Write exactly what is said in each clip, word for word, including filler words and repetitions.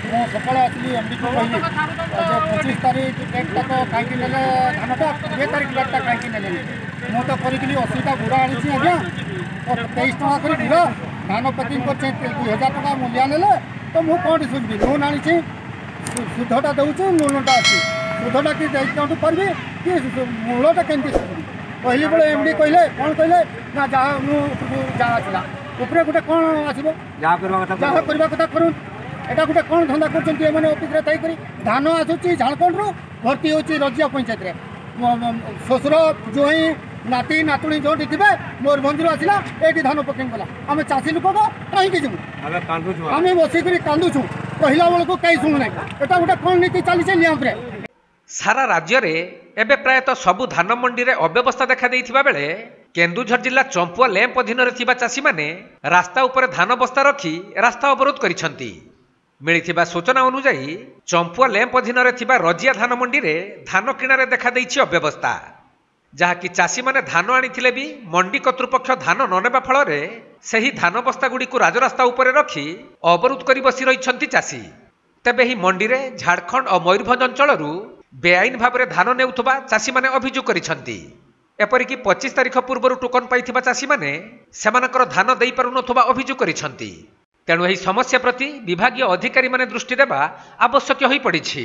ମୁଁ ସକାଳେ ଆସିଲି ଏମ୍ ଡି କୁ କହିଲି ଯେ ପଚିଶ ତାରିଖ ଡେଟ୍ଟା ତ କାହିଁକି ନେଲେ ଧାନଟା କୋଡ଼ିଏ ତାରିଖ ଡେଟ୍ଟା କାହିଁକି ନେଲେନି। ମୁଁ ତ କରିକିରି ଅଶୀଟା ବୁଢ଼ା ଆଣିଛି ଆଜ୍ଞା, ତେଇଶ ଟଙ୍କା କରି ବୁଢ଼ା ଧାନ ପ୍ୟାକିଂ କରିছে ଦୁଇ ହଜାର ଟଙ୍କା ମୂଲ୍ୟା ନେଲେ ତ ମୁଁ କ'ଣଠି ସୁଝିବି। ଲୋନ୍ ଆଣିଛି, ସୁଧଟା ଦେଉଛି, ମୂଳଟା ଅଛି। ସୁଧଟା କି ଦେଇକି କରିବି କି ମୂଳଟା କେମିତି ସୁଝିବି। କହିଲି ବେଳେ ଏମ୍ ଡି କହିଲେ କ'ଣ କହିଲେ ନା ଯାହା ମୁଁ ଯାହା ଆସିଲା ଉପରେ ଗୋଟେ କ'ଣ ଆସିବ, ଯାହା କରିବା କଥା କରନ୍ତୁ। এটা গোটে কোণ ধন্দা করছেন এমানে অফিসে থাইকরি ধান আসুচি ঝাড়খণ্ডরু ভর্তি হচ্ছে রজিয়া পঞ্চায়েতরে শ্বশুর জোই নাতি নাতুণী যেটি থাকবে ময়ূরভঞ্জর আসলা এইটি ধান পকেং গলা আমি চাষী লোক কী যাবু আমি বসিকি কান্দুছু কহিলা বেড়ে কে শুণু না। এটা গোটে কোণ নীতি চালিছে লিয়াম্পরে। সারা রাজ্যে এবে প্রায়তঃ সবু ধান মন্ডিরে অব্যবস্থা দেখা দেইথিবা বেলে কেন্দুঝর জিল্লা চম্পুয়া ল্যাম্প অধীନରେ থিবা চাষী মানে রাস্তা উপরে ধান বস্তা রখি রাস্তা অবরোধ করিছন্তি। মিলিথিবা সূচনা অনুযায়ী চম্পুয়া ল্যাম্প অধীନରେ থিবা রজিয়া ধান মন্ডিরে ধান কিଣାরে দেখা দেইছি অব্যবস্থা, ଯାହାକି ଚାଷୀମାନେ ଧାନ ଆଣିଥିଲେ ବି ମଣ୍ଡି କର୍ତ୍ତୃପକ୍ଷ ଧାନ ନ ନେବା ଫଳରେ ସେହି ଧାନ ବସ୍ତାଗୁଡ଼ିକୁ ରାଜରାସ୍ତା ଉପରେ ରଖି ଅବରୋଧ କରି ବସି ରହିଛନ୍ତି ଚାଷୀ। ତେବେ ଏହି ମଣ୍ଡିରେ ଝାଡ଼ଖଣ୍ଡ ଓ ମୟୂରଭଞ୍ଜ ଅଞ୍ଚଳରୁ ବେଆଇନ ଭାବରେ ଧାନ ନେଉଥିବା ଚାଷୀମାନେ ଅଭିଯୋଗ କରିଛନ୍ତି। ଏପରିକି ପଚିଶ ତାରିଖ ପୂର୍ବରୁ ଟୋକନ ପାଇଥିବା ଚାଷୀମାନେ ସେମାନଙ୍କର ଧାନ ଦେଇପାରୁନଥିବା ଅଭିଯୋଗ କରିଛନ୍ତି। ତେଣୁ ଏହି ସମସ୍ୟା ପ୍ରତି ବିଭାଗୀୟ ଅଧିକାରୀମାନେ ଦୃଷ୍ଟି ଦେବା ଆବଶ୍ୟକ ହୋଇପଡ଼ିଛି।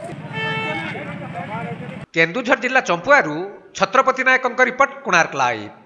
କେନ୍ଦୁଝର ଜିଲ୍ଲା ଚମ୍ପୁଆରୁ ଛତ୍ରପତି ନାୟକଙ୍କ ରିପୋର୍ଟ, କୋଣାର୍କ ଲାଇଭ୍।